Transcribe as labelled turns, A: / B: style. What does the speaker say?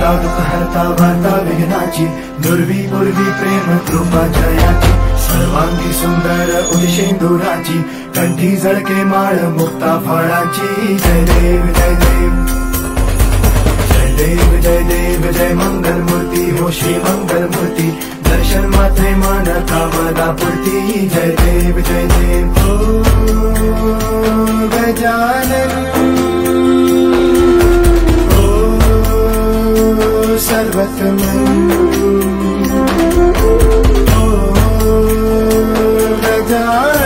A: हरता दुःख हरता वार्ता विघ्नाची, दुर्वी पूर्वी प्रेम कृपा जयाची, सर्वांगी सुंदर उदिशेंदुराची, कंठी झळके माळ मुक्ता फळाची। जय देव जय देव जय देव जय देव जय मंगल मूर्ती हो श्री मंगल मूर्ती, दर्शन मात्रे मान कामना पूर्ती। जय देव हो गजानन हो सर्वतमन हो गजानन।